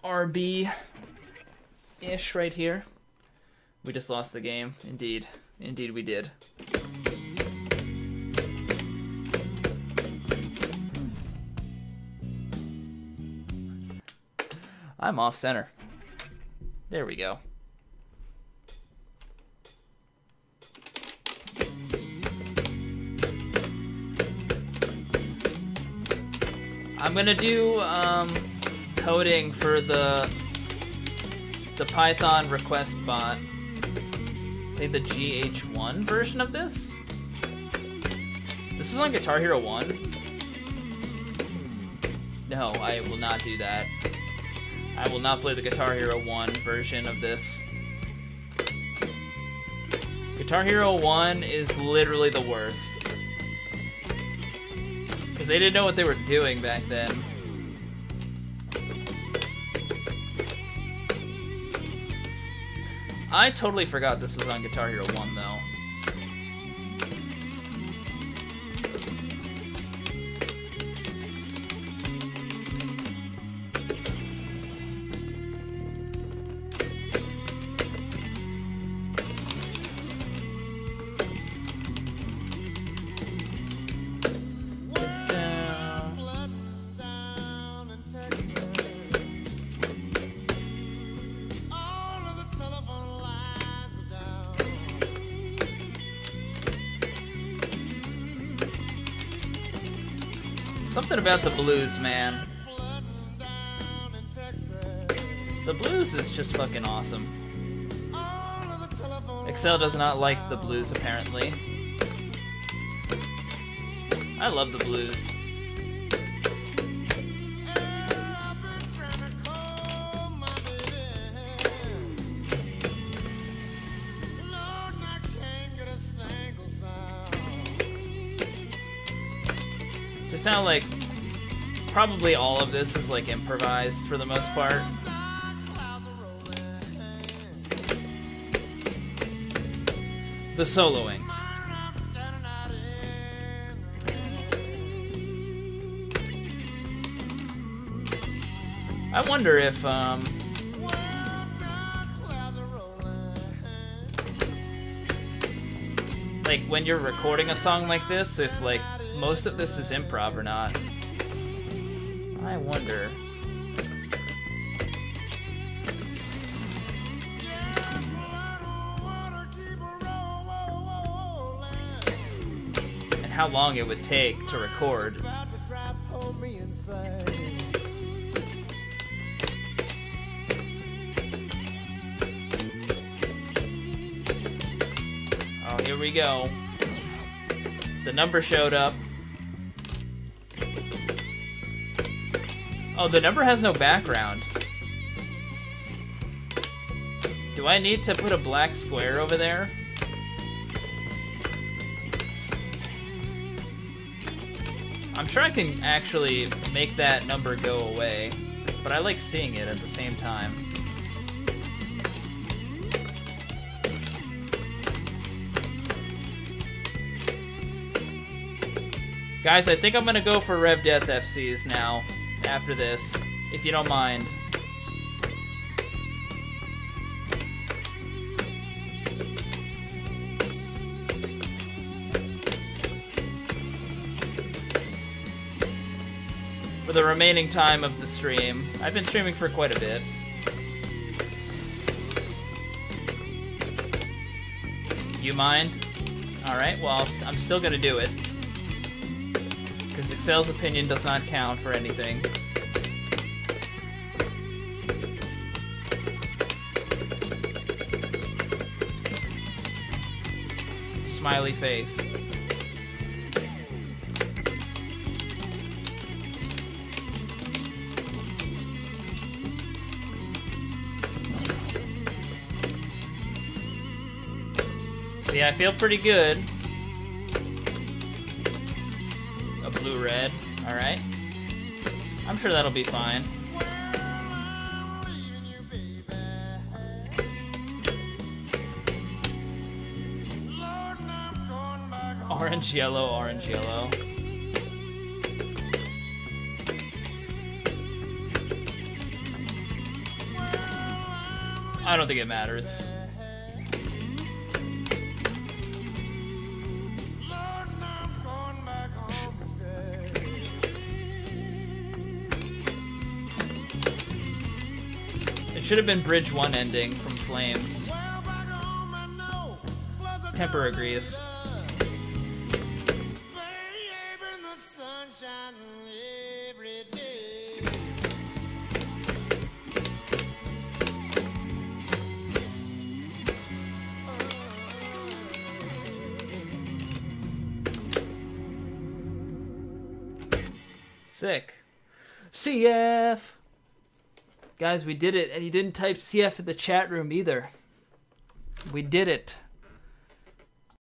RB-ish right here. We just lost the game. Indeed. Indeed we did. I'm off center. There we go. I'm gonna do coding for the Python request bot. I think the GH1 version of this. This is on Guitar Hero 1. No, I will not do that. I will not play the Guitar Hero 1 version of this. Guitar Hero 1 is literally the worst. Because they didn't know what they were doing back then. I totally forgot this was on Guitar Hero 1 though. Something about the blues, man. The blues is just fucking awesome. Excel does not like the blues, apparently. I love the blues. To sound like probably all of this is like improvised for the most part. The soloing. I wonder if like when you're recording a song like this, if like most of this is improv or not. I wonder. And how long it would take to record. Oh, here we go. The number showed up. Oh, the number has no background. Do I need to put a black square over there? I'm sure I can actually make that number go away, but I like seeing it at the same time. Guys, I think I'm gonna go for Rev Death FCs now. After this, if you don't mind. For the remaining time of the stream. I've been streaming for quite a bit. You mind? Alright, well, I'm still gonna do it. Because Excel's opinion does not count for anything. Smiley face. Yeah, I feel pretty good. Blue-red, alright. I'm sure that'll be fine. Orange, yellow, orange, yellow. I don't think it matters. It should have been Bridge 1 ending from Flames. Temper agrees. Sick. CF! Guys, we did it, and you didn't type CF in the chat room either. We did it.